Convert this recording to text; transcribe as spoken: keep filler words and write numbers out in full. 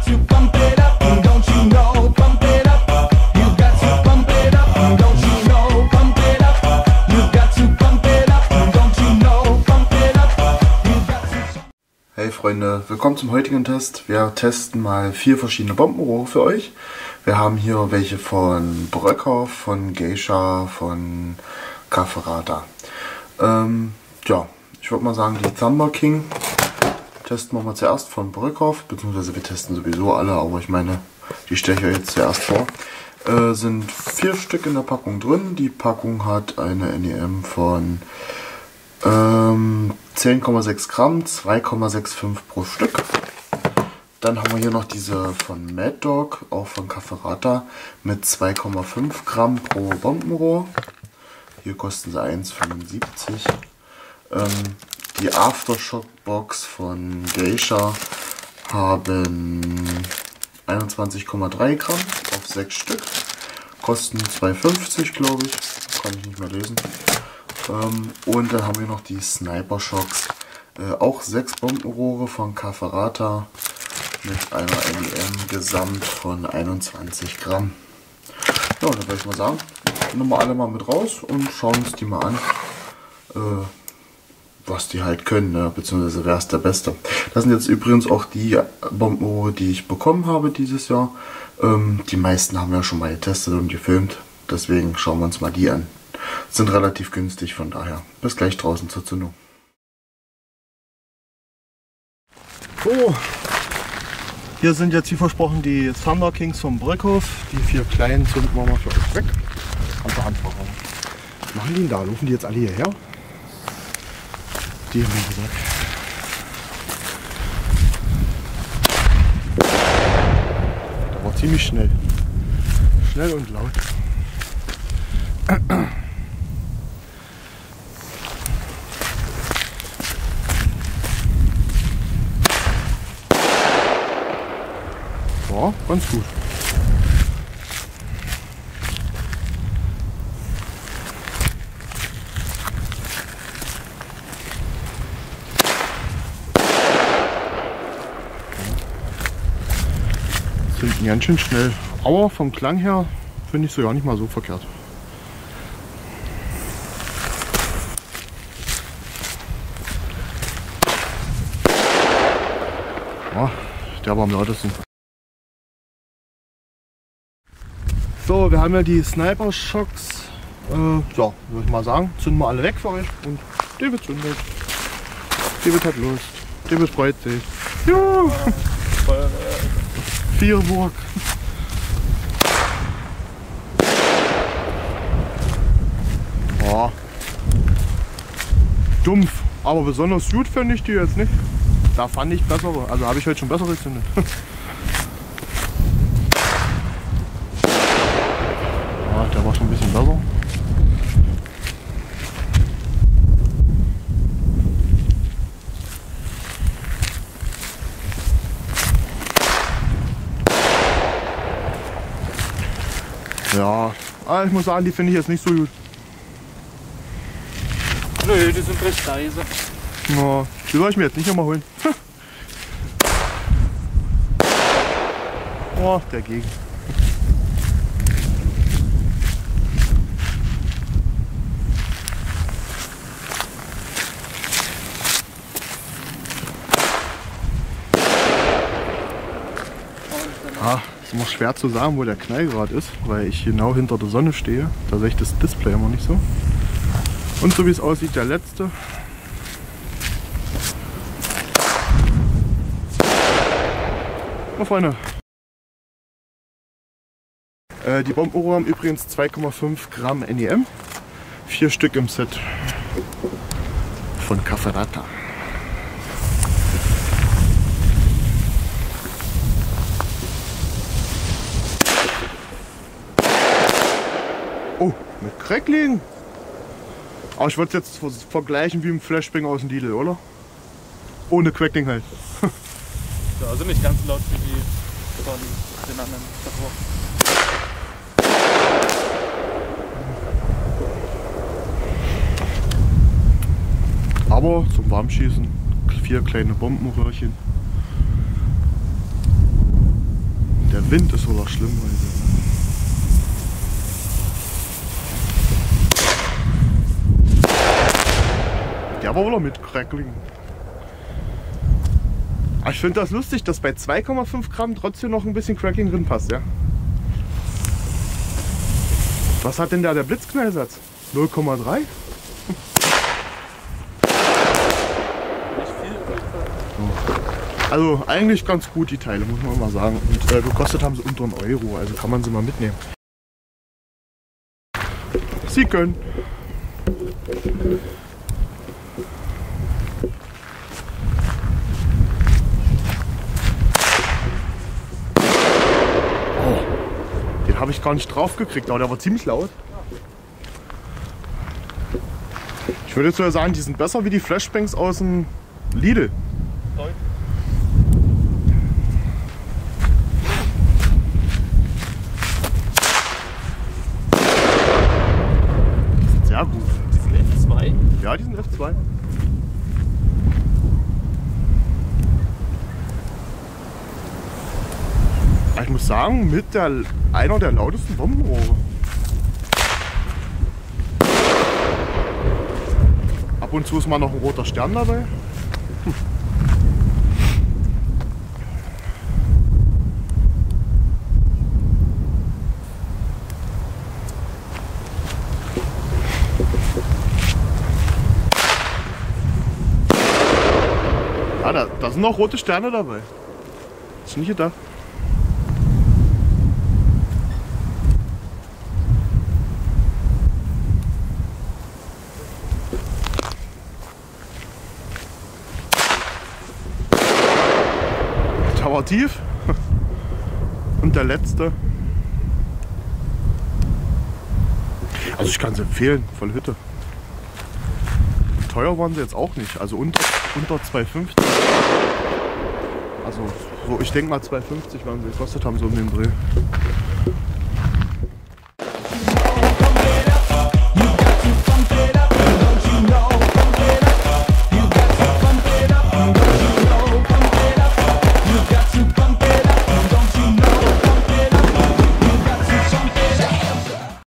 to pump it up, don't you know? Pump it up. You got to pump it up, don't you know? Pump it up. You got to pump it up, don't you know? Pump it up. You got to. Hey Freunde, willkommen zum heutigen Test. Wir testen mal vier verschiedene Bombenrohre für euch. Wir haben hier welche von Bröckhoff, von Geisha, von Cafferata. Ähm, ja, ich würde mal sagen, die Thunder King testen wir mal zuerst von Bröckhoff, beziehungsweise wir testen sowieso alle, aber ich meine, die stelle ich euch jetzt zuerst vor. Äh, sind vier Stück in der Packung drin. Die Packung hat eine N E M von ähm, zehn Komma sechs Gramm, zwei Komma fünfundsechzig pro Stück. Dann haben wir hier noch diese von Mad Dog, auch von Cafferata, mit zwei Komma fünf Gramm pro Bombenrohr. Hier kosten sie eins fünfundsiebzig. Ähm, die Aftershock-Box von Geisha haben einundzwanzig Komma drei Gramm auf sechs Stück. Kosten zwei fünfzig, glaube ich. Kann ich nicht mehr lesen. Ähm, und dann haben wir noch die Sniper Shocks. Äh, auch sechs Bombenrohre von Cafferata mit einer N E M gesamt von einundzwanzig Gramm. Ja, dann würde ich mal sagen, nehmen wir alle mal mit raus und schauen uns die mal an, äh, was die halt können, ne? Beziehungsweise wer ist der Beste. Das sind jetzt übrigens auch die Bombenrohre, die ich bekommen habe dieses Jahr. Ähm, die meisten haben wir schon mal getestet und gefilmt, deswegen schauen wir uns mal die an. Sind relativ günstig, von daher bis gleich draußen zur Zündung. So, hier sind jetzt wie versprochen die Thunder Kings vom Bröckhoff. Die vier kleinen zünden wir mal für euch weg. Kannst du anfangen. Was machen die denn da? Laufen die jetzt alle hierher? Die haben wir gesagt. Der war ziemlich schnell. Schnell und laut. Ja, ganz gut. Sind ganz schön schnell, aber vom Klang her finde ich so ja nicht mal so verkehrt. Ja, der war am lautesten. So, wir haben ja die Sniper Shocks. Äh, ja, würde ich mal sagen, zünden wir alle weg für euch und David zündet. David hat Lust. David freut sich. Ja. Vierburg. Ja. Dumpf, aber besonders gut finde ich die jetzt nicht. Da fand ich bessere, also habe ich heute schon bessere gezündet. Ja, der war schon ein bisschen besser. Ja, ich muss sagen, die finde ich jetzt nicht so gut. Nö, die sind recht leise. Ja, die soll ich mir jetzt nicht nochmal holen. Oh, der Gegend. Ah, ist immer schwer zu sagen, wo der Knallgrad ist, weil ich genau hinter der Sonne stehe. Da sehe ich das Display immer nicht so. Und so wie es aussieht, der letzte. Na Freunde. Äh, die Bombenrohre haben übrigens zwei Komma fünf Gramm N E M. Vier Stück im Set. Von Cafferata. Oh, mit Crackling. Aber ich würde es jetzt vergleichen wie im Flashbang aus dem Lidl, oder? Ohne Crackling halt. Ja, also nicht ganz laut wie die von den anderen davor. Aber zum Warmschießen vier kleine Bombenröhrchen. Der Wind ist wohl auch schlimm heute. Der war wohl mit Crackling. Aber ich finde das lustig, dass bei zwei Komma fünf Gramm trotzdem noch ein bisschen Crackling drin passt, ja? Was hat denn da der Blitzknallsatz? null Komma drei? Nicht viel auf jeden Fall. Also eigentlich ganz gut die Teile, muss man mal sagen. Und äh, gekostet haben sie unter einen Euro, also kann man sie mal mitnehmen. Sie können. Den habe ich gar nicht drauf gekriegt, aber der war ziemlich laut. Ich würde jetzt sogar sagen, die sind besser wie die Flashbangs aus dem Lidl. Deutlich. Sehr gut. Die sind F zwei. Ja, die sind F zwei. Ich muss sagen, mit der, einer der lautesten Bombenrohre. Ab und zu ist mal noch ein roter Stern dabei. Hm. Ah, da, da sind noch rote Sterne dabei. Das ist nicht gedacht. Der war tief. Und der letzte. Also ich kann es empfehlen, voll Hütte. Teuer waren sie jetzt auch nicht, also unter, unter zwei fünfzig. Also so, ich denke mal zwei fünfzig waren sie gekostet haben, so um den Dreh.